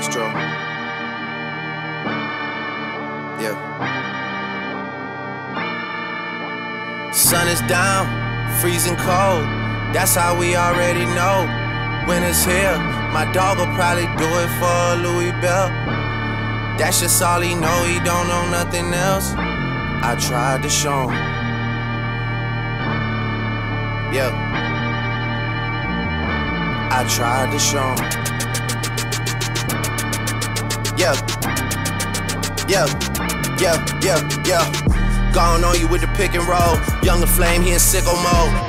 Astro. Yeah. Sun is down, freezing cold. That's how we already know. Winter's here. My dog will probably do it for Louis Bell. That's just all he know. He don't know nothing else. I tried to show him. Yeah. I tried to show him. Yeah. Yeah. Yeah. Yeah. Yeah. Gone on you with the pick and roll. Younger Flame, he in sicko mode.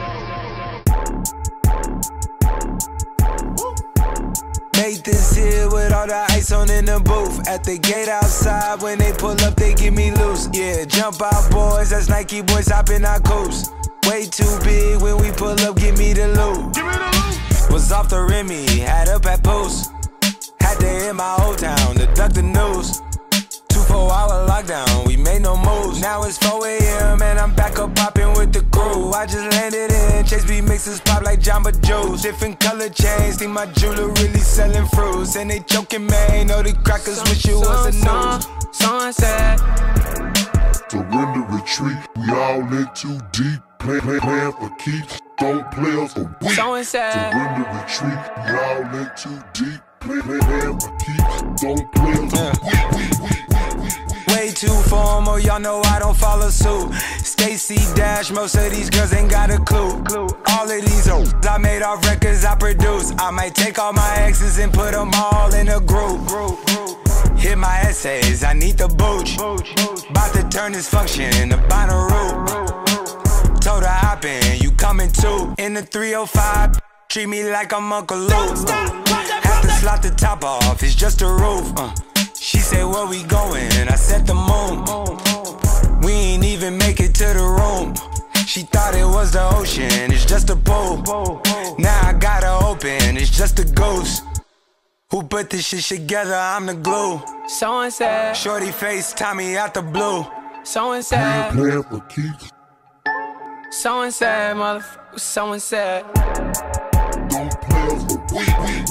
Made this here with all the ice on in the booth. At the gate outside, when they pull up, they give me loose. Yeah, jump out, boys, that's Nike boys hopping our coast. Way too big when we pull up, give me the loot. Was off the Remy, had up at post. Had to hit my old town to duck the news. 2-4-hour lockdown, we made no moves. Now it's 4 AM and I'm back up popping with the crew. I just landed in Chase B mixes pop like Jamba Juice. Different color chains, think my jeweler really selling fruits. And they joking, man, know the crackers wish it was a news. Sunset. Surrender, retreat, we all in too deep. Plan for keeps, don't play us for weak. Sunset. Surrender, retreat, we all in too deep. Plan for keeps, don't play us for weak. Way too formal, y'all know I don't follow suit. Stacy Dash, most of these girls ain't got a clue. All of these hoes I made off records I produce. I might take all my exes and put them all in a group. Hit my essays, I need the booch. About to turn this function into Bonnaroo. Told her hop in, you coming too. In the 305, treat me like I'm Uncle Luke. Have to slot the top off, it's just a roof. She said, where we going? I said the moon. We ain't even make it to the room. She thought it was the ocean, it's just a pool. Now I got her open, it's just a ghost. Who put this shit together? I'm the glue. Sunset. Shorty face, Tommy out the blue. Sunset. Plan for keeps, Sunset, motherfucker. Sunset. don't play us for weak.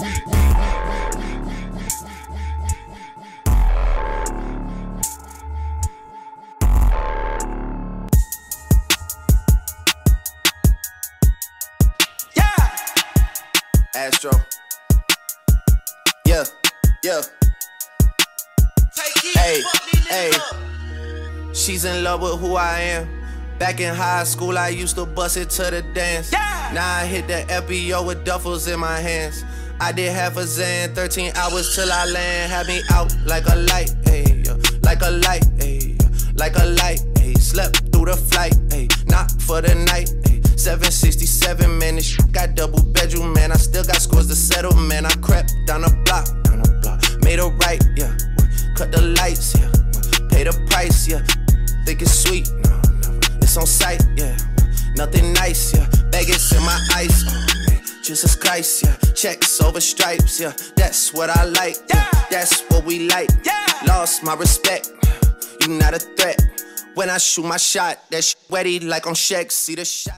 Astro. Yeah, yeah. Hey, hey. She's in love with who I am. Back in high school, I used to bust it to the dance. Now I hit the FBO with duffels in my hands. I did half a Zan, 13 hours till I land. Had me out like a light, ayy, like a light, ayy, like a light, ayy. Slept through the flight, ayy, not for the night, ayy. 767, man, this shit got double bedroom, man. I still got scores to settle, man. I crept down the block, made a right, yeah. Cut the lights, yeah. Pay the price, yeah. Think it's sweet, no, never. It's on sight, yeah. Nothing nice, yeah. Baggage in my ice, man. Jesus Christ, yeah. Checks over stripes, yeah. That's what I like, yeah. That's what we like, yeah. Lost my respect, you not a threat. When I shoot my shot, that shit wetty like on Shaq. See the shot.